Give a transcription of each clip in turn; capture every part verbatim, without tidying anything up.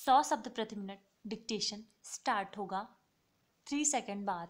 सौ शब्द प्रति मिनट डिक्टेशन स्टार्ट होगा थ्री सेकंड बाद।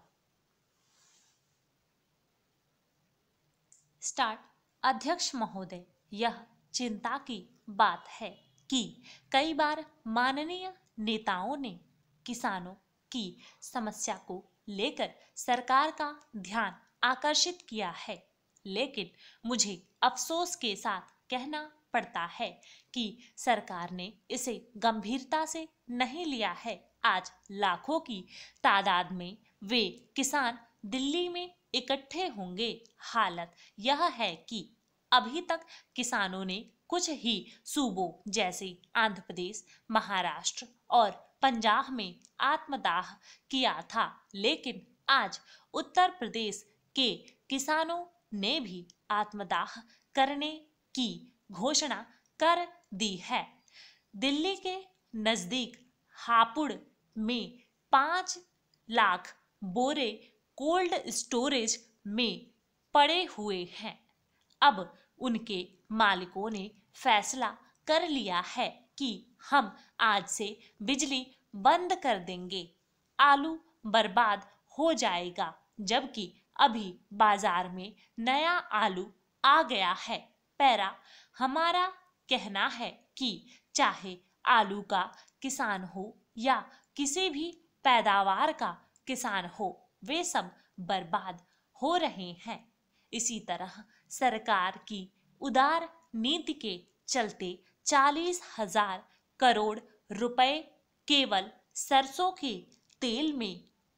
स्टार्ट। अध्यक्ष महोदय, यह चिंता की बात है कि कई बार माननीय नेताओं ने किसानों की समस्या को लेकर सरकार का ध्यान आकर्षित किया है, लेकिन मुझे अफसोस के साथ कहना पड़ता है कि सरकार ने इसे गंभीरता से नहीं लिया है। आज लाखों की तादाद में वे किसान दिल्ली में इकट्ठे होंगे। हालत यह है कि अभी तक किसानों ने कुछ ही सूबों जैसे आंध्र प्रदेश, महाराष्ट्र और पंजाब में आत्मदाह किया था, लेकिन आज उत्तर प्रदेश के किसानों ने भी आत्मदाह करने की घोषणा कर दी है। दिल्ली के नजदीक हापुड़ में पांच लाख बोरे कोल्ड स्टोरेज में पड़े हुए हैं। अब उनके मालिकों ने फैसला कर लिया है कि हम आज से बिजली बंद कर देंगे। आलू बर्बाद हो जाएगा, जबकि अभी बाजार में नया आलू आ गया है। पैरा, हमारा कहना है कि चाहे आलू का किसान हो या किसी भी पैदावार का किसान हो, वे सब बर्बाद हो रहे हैं। इसी तरह सरकार की उदार नीति के चलते चालीस हजार करोड़ रुपए केवल सरसों के तेल में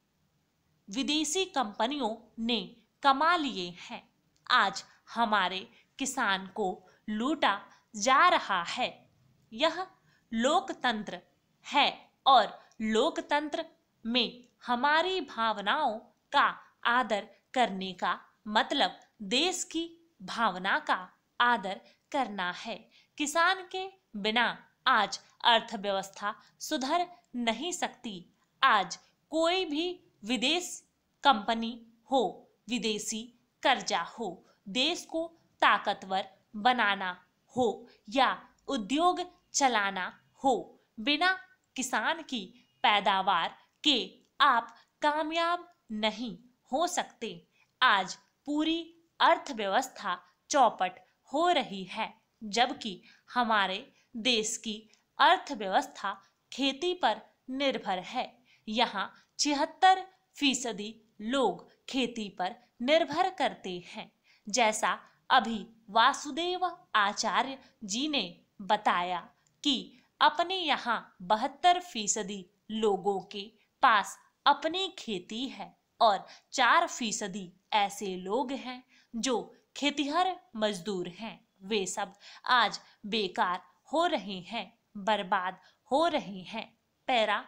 विदेशी कंपनियों ने कमा लिए हैं। आज हमारे किसान को लूटा जा रहा है। यह लोकतंत्र है और लोकतंत्र में हमारी भावनाओं का आदर करने का मतलब देश की भावना का आदर करना है। किसान के बिना आज अर्थव्यवस्था सुधर नहीं सकती। आज कोई भी विदेश कंपनी हो, विदेशी कर्जा हो, देश को ताकतवर बनाना हो या उद्योग चलाना हो, बिना किसान की पैदावार के आप कामयाब नहीं हो सकते। आज पूरी अर्थव्यवस्था चौपट हो रही है, जबकि हमारे देश की अर्थव्यवस्था खेती पर निर्भर है। यहाँ छिहत्तर फीसदी लोग खेती पर निर्भर करते हैं। जैसा अभी वासुदेव आचार्य जी ने बताया कि अपने यहाँ बहत्तर फीसदी लोगों के पास अपनी खेती है और चार फीसदी ऐसे लोग हैं जो खेतिहर मजदूर हैं। वे सब आज बेकार हो रहे हैं, बर्बाद हो रहे हैं। पैरा,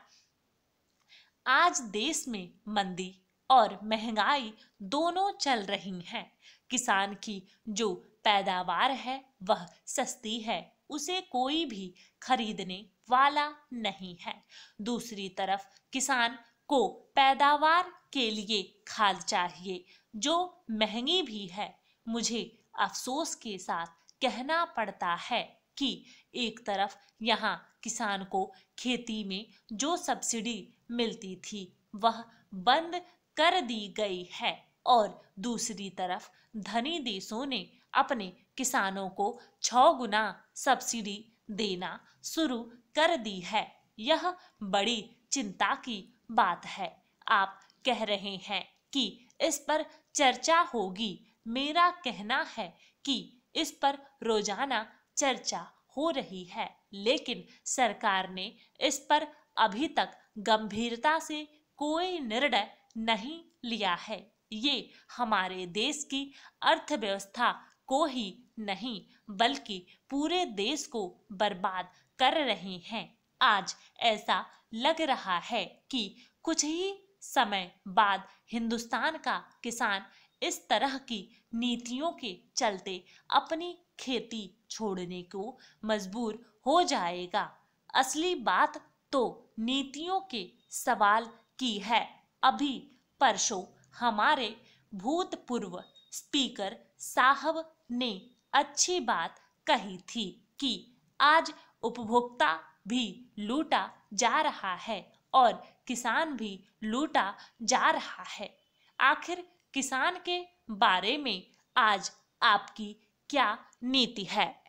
आज देश में मंदी और महंगाई दोनों चल रही हैं। किसान की जो पैदावार है वह सस्ती है, उसे कोई भी खरीदने वाला नहीं है। दूसरी तरफ किसान को पैदावार के लिए खाद चाहिए, जो महंगी भी है। मुझे अफसोस के साथ कहना पड़ता है कि एक तरफ यहाँ किसान को खेती में जो सब्सिडी मिलती थी वह बंद कर दी गई है और दूसरी तरफ धनी देशों ने अपने किसानों को छह गुना सब्सिडी देना शुरू कर दी है। यह बड़ी चिंता की बात है। आप कह रहे हैं कि इस पर चर्चा होगी। मेरा कहना है कि इस पर रोजाना चर्चा हो रही है, लेकिन सरकार ने इस पर अभी तक गंभीरता से कोई निर्णय नहीं लिया है। ये हमारे देश की अर्थव्यवस्था को ही नहीं बल्कि पूरे देश को बर्बाद कर रहे हैं। आज ऐसा लग रहा है कि कुछ ही समय बाद हिंदुस्तान का किसान इस तरह की नीतियों के चलते अपनी खेती छोड़ने को मजबूर हो जाएगा। असली बात तो नीतियों के सवाल की है। अभी परसों हमारे भूतपूर्व स्पीकर साहब ने अच्छी बात कही थी कि आज उपभोक्ता भी लूटा जा रहा है और किसान भी लूटा जा रहा है। आखिर किसान के बारे में आज आपकी क्या नीति है?